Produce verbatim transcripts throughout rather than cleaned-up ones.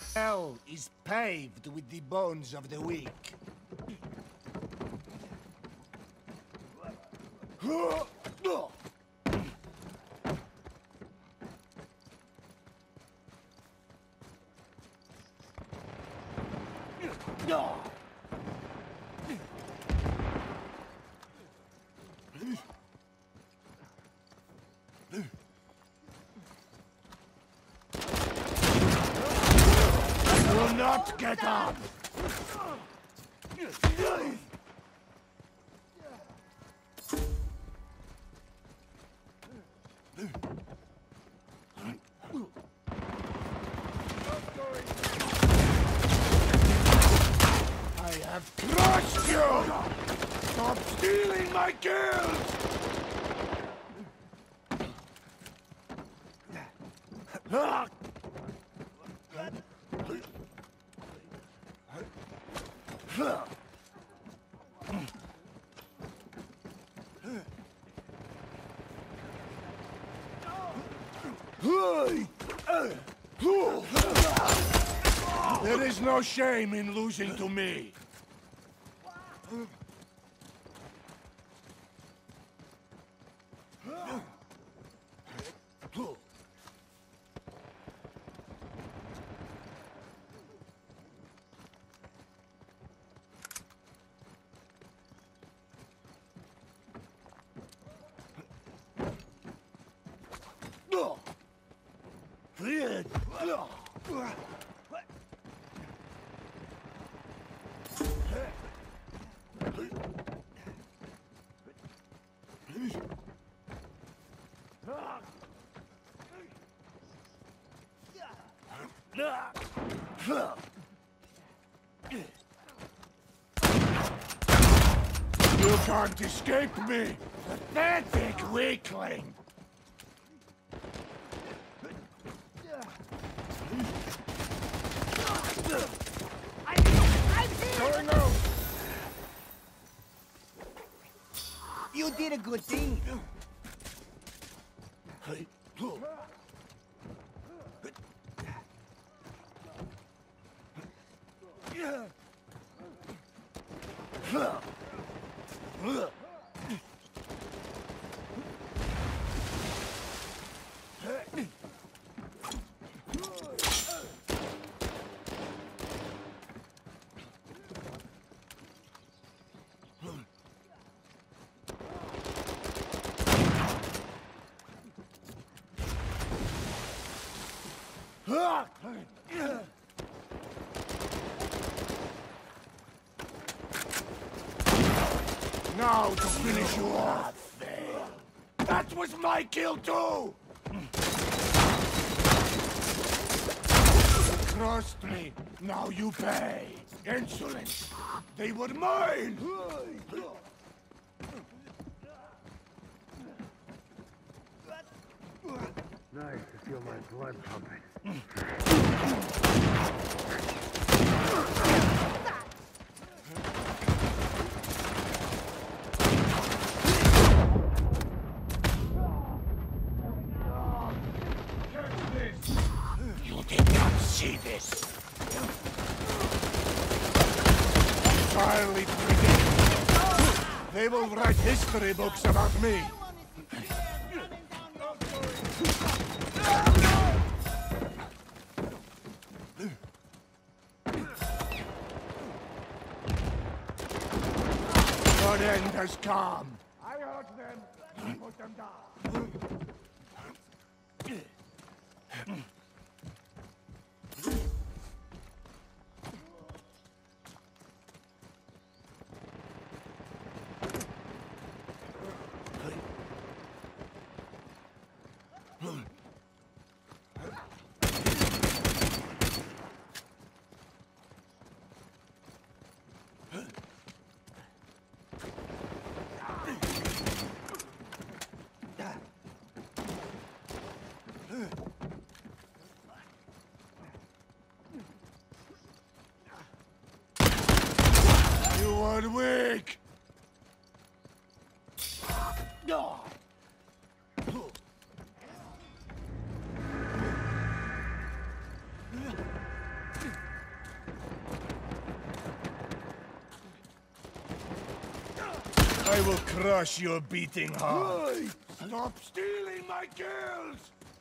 Hell is paved with the bones of the weak. Will not get up! I have crushed you! Stop stealing my kills! There is no shame in losing to me. You can't escape me, pathetic weakling! Going out! You did a good thing. Now to finish you off. That was my kill too! You crossed me, now you pay. Insolent! They were mine! Nice to feel my blood pumping. You did not see this. Entirely predictable. They will write history books about me. Your end has come. I heard them. I put them down. You are weak! No! I will crush your beating heart. Stop stealing my kills!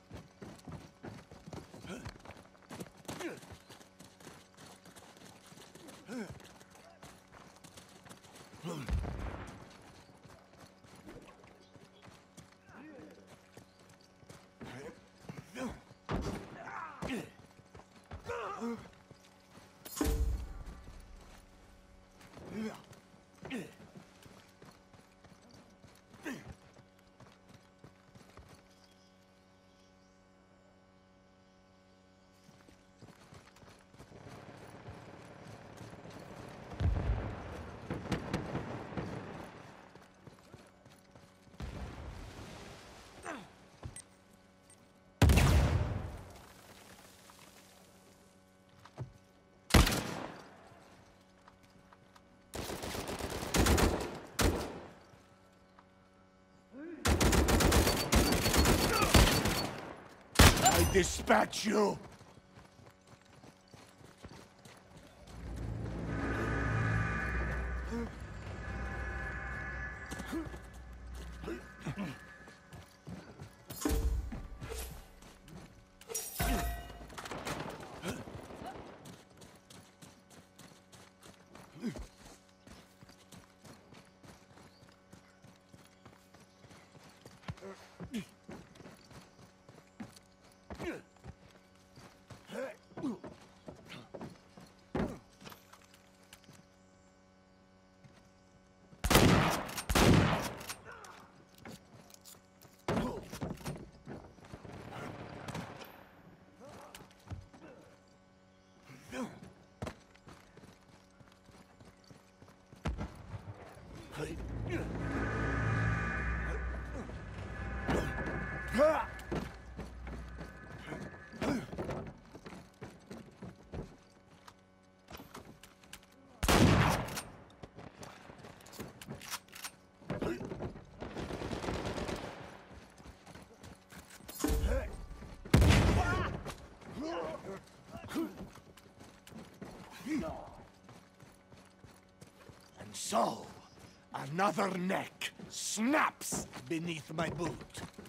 Dispatch you! And so, another neck snaps beneath my boot.